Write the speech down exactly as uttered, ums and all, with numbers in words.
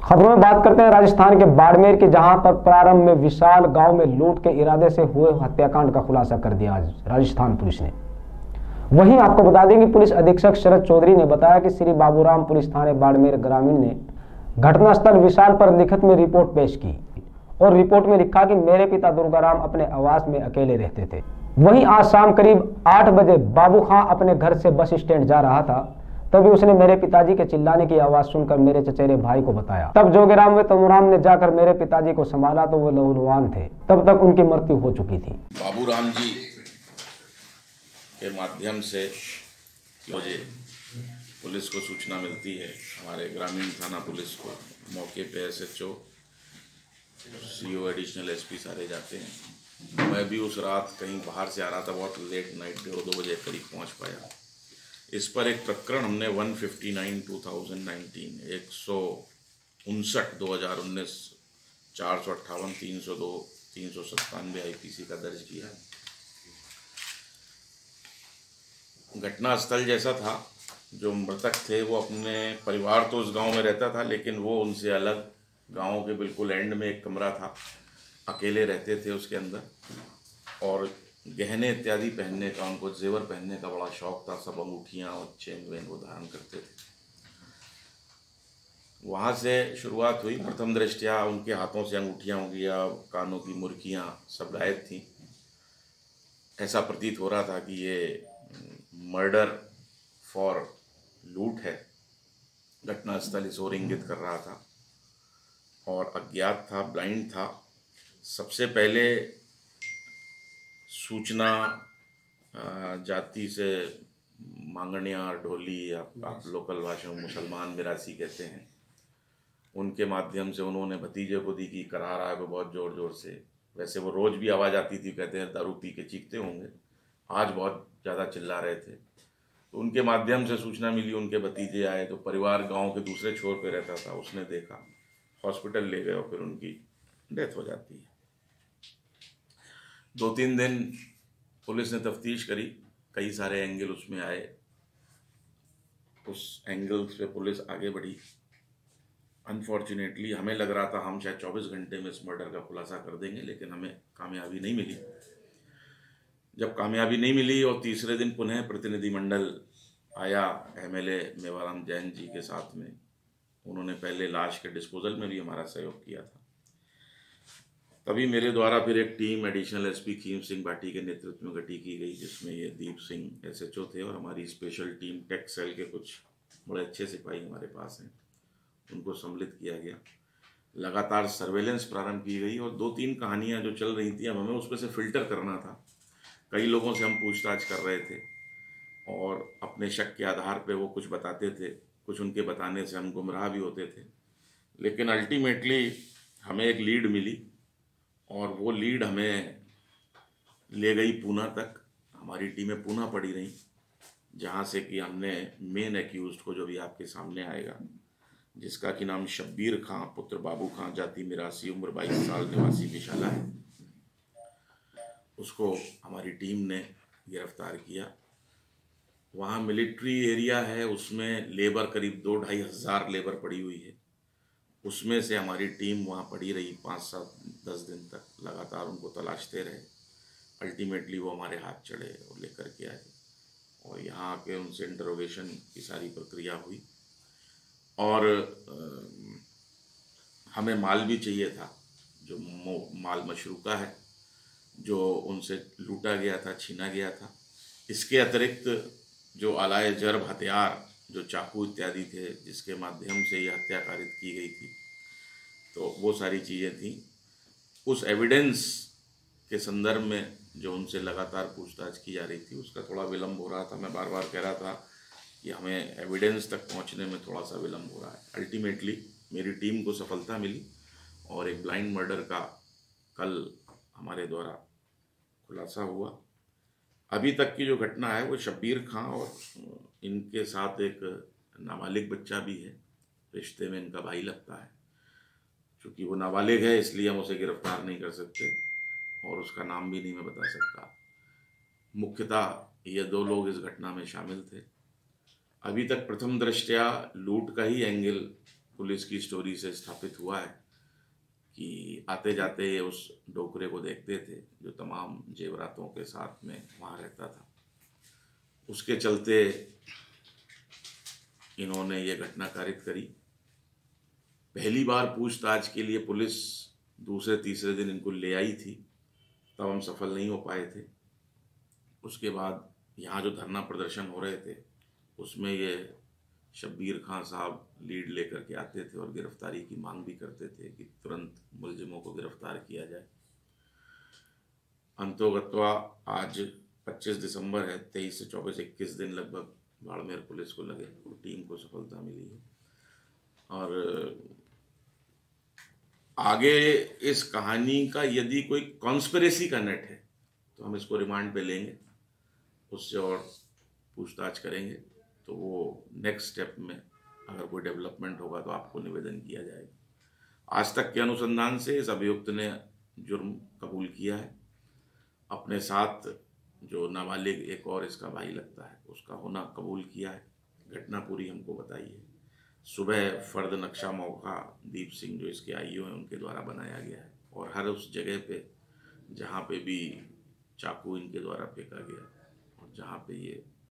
खबरों में बात करते हैं राजस्थान के बाड़मेर की, जहां पर प्रारंभ में विशाल गांव में लूट के इरादे से हुए हत्याकांड का खुलासा कर दिया आज राजस्थान पुलिस ने। वहीं आपको बता दें कि पुलिस अधीक्षक शरद चौधरी ने बताया कि श्री बाबूराम पुलिस थाने बाड़मेर ग्रामीण ने घटनास्थल विशाल पर लिखित में रिपोर्ट पेश की और रिपोर्ट में लिखा कि मेरे पिता दुर्गाराम अपने आवास में अकेले रहते थे। वहीं आज शाम करीब आठ बजे बाबू खां अपने घर से बस स्टैंड जा रहा था, तभी उसने मेरे पिताजी के चिल्लाने की आवाज सुनकर मेरे चचेरे भाई को बताया। तब जोगेराम व तनुराम ने जाकर मेरे पिताजी को संभाला तो वो लहूलुहान थे। तब तक उनकी मृत्यु हो चुकी थी। बाबूराम जी के माध्यम से मुझे पुलिस को सूचना मिलती है, हमारे ग्रामीण थाना पुलिस को, मौके पे S H O, C O, additional S P सारे जाते हैं। मैं भी उस रात कहीं बाहर से आ रहा था, बहुत लेट नाइट, डेढ़ दो बजे करीब पहुंच पाया। इस पर एक प्रकरण हमने एक सौ उनसठ टू थाउजेंड नाइनटीन एक सौ उनसठ दो हज़ार उन्नीस चार सौ अट्ठावन तीन सौ दो तीन सौ सत्तानवे आई पी सी का दर्ज किया। घटनास्थल जैसा था, जो मृतक थे वो अपने परिवार तो उस गांव में रहता था, लेकिन वो उनसे अलग गांव के बिल्कुल एंड में एक कमरा था, अकेले रहते थे उसके अंदर। और गहने इत्यादि पहनने का, उनको जेवर पहनने का बड़ा शौक था, सब अंगूठियाँ और चेन वेन वो धारण करते थे। वहाँ से शुरुआत हुई। प्रथम दृष्टया उनके हाथों से अंगूठियाँ हो गया, कानों की मुर्कियाँ सब गायब थीं। ऐसा प्रतीत हो रहा था कि ये मर्डर फॉर लूट है। घटनास्थल इस ओर इंगित कर रहा था और अज्ञात था, ब्लाइंड था। सबसे पहले सूचना जाति से मांगणिया, ढोली, आप, आप लोकल भाषा में मुसलमान मिरासी कहते हैं, उनके माध्यम से उन्होंने भतीजे को दी कि करा रहा है वो बहुत ज़ोर ज़ोर से। वैसे वो रोज़ भी आवाज़ आती थी, कहते हैं दारू पी के चीखते होंगे, आज बहुत ज़्यादा चिल्ला रहे थे। तो उनके माध्यम से सूचना मिली, उनके भतीजे आए। तो परिवार गांव के दूसरे छोर पे रहता था, उसने देखा, हॉस्पिटल ले गए और फिर उनकी डेथ हो जाती है। दो तीन दिन पुलिस ने तफ्तीश करी, कई सारे एंगल उसमें आए, उस एंगल्स पे पुलिस आगे बढ़ी। अनफॉर्चुनेटली हमें लग रहा था हम शायद चौबीस घंटे में इस मर्डर का खुलासा कर देंगे, लेकिन हमें कामयाबी नहीं मिली। जब कामयाबी नहीं मिली और तीसरे दिन पुनः प्रतिनिधिमंडल आया M L A Mewaram Jain ji के साथ में, उन्होंने पहले लाश के डिस्पोजल में भी हमारा सहयोग किया था। तभी मेरे द्वारा फिर एक team additional S P Kheem Singh Bhati के नेतृत्व में गठित की गई, जिसमें ये Deep Singh S H O थे और हमारी स्पेशल टीम टेक सेल के कुछ बड़े अच्छे सिपाही हमारे पास हैं, उनको सम्मिलित किया गया। लगातार सर्वेलेंस प्रारंभ की गई और दो तीन कहानियाँ जो चल रही थी, अब हमें उसमें से फिल्टर करना था। कई लोगों से हम पूछताछ कर रहे थे और अपने शक के आधार पे वो कुछ बताते थे, कुछ उनके बताने से हम गुमराह भी होते थे। लेकिन अल्टीमेटली हमें एक लीड मिली और वो लीड हमें ले गई पूना तक। हमारी टीमें पूना पड़ी रहीं, जहाँ से कि हमने मेन एक्यूज्ड को, जो भी आपके सामने आएगा, जिसका कि नाम शब्बीर खां पुत्र बाबू खां, जाति मिरासी, उम्र बाईस साल, निवासी विशाला है, उसको हमारी टीम ने गिरफ्तार किया। वहाँ मिलिट्री एरिया है, उसमें लेबर करीब दो ढाई हज़ार लेबर पड़ी हुई है। उसमें से हमारी टीम वहाँ पड़ी रही पाँच सात दस दिन तक, लगातार उनको तलाशते रहे। अल्टीमेटली वो हमारे हाथ चढ़े और लेकर के आए और यहाँ आके उनसे इंटरोगेशन की सारी प्रक्रिया हुई। और आ, हमें माल भी चाहिए था, जो माल मशरूका है, जो उनसे लूटा गया था, छीना गया था। इसके अतिरिक्त जो अलाए जर्ब हथियार, जो चाकू इत्यादि थे, जिसके माध्यम से ये हत्या कारित की गई थी, तो वो सारी चीज़ें थी। उस एविडेंस के संदर्भ में जो उनसे लगातार पूछताछ की जा रही थी, उसका थोड़ा विलम्ब हो रहा था। मैं बार बार कह रहा था कि हमें एविडेंस तक पहुंचने में थोड़ा सा विलम्ब हो रहा है। अल्टीमेटली मेरी टीम को सफलता मिली और एक ब्लाइंड मर्डर का कल हमारे द्वारा खुलासा हुआ। अभी तक की जो घटना है वो शब्बीर खां और इनके साथ एक नाबालिग बच्चा भी है, रिश्ते में इनका भाई लगता है। चूँकि वो नाबालिग है इसलिए हम उसे गिरफ्तार नहीं कर सकते और उसका नाम भी नहीं मैं बता सकता। मुख्यतः ये दो लोग इस घटना में शामिल थे। अभी तक प्रथम दृष्टया लूट का ही एंगल पुलिस की स्टोरी से स्थापित हुआ है कि आते जाते ये उस डोकरे को देखते थे जो तमाम जेवरातों के साथ में वहाँ रहता था। उसके चलते इन्होंने ये घटना कारित करी। पहली बार पूछताछ के लिए पुलिस दूसरे तीसरे दिन इनको ले आई थी, तब हम सफल नहीं हो पाए थे। उसके बाद यहाँ जो धरना प्रदर्शन हो रहे थे उसमें ये शब्बीर खां साहब लीड लेकर के आते थे और गिरफ्तारी की मांग भी करते थे कि तुरंत मुलजिमों को गिरफ्तार किया जाए। अंतोगत्वा आज पच्चीस दिसंबर है, तेईस से चौबीस इक्कीस दिन लगभग बाड़मेर पुलिस को लगे और टीम को सफलता मिली है। और आगे इस कहानी का यदि कोई कॉन्स्पिरेसी का नेट है तो हम इसको रिमांड पे लेंगे, उससे और पूछताछ करेंगे, तो वो नेक्स्ट स्टेप में अगर कोई डेवलपमेंट होगा तो आपको निवेदन किया जाएगा। आज तक के अनुसंधान से इस अभियुक्त ने जुर्म कबूल किया है। अपने साथ जो नाबालिग एक और इसका भाई लगता है उसका होना कबूल किया है। घटना पूरी हमको बताई है। सुबह फर्द नक्शा मौका दीप सिंह जो इसके आईओ हैं उनके द्वारा बनाया गया है और हर उस जगह पे जहाँ पे भी चाकू इनके द्वारा फेंका गया और जहाँ पे ये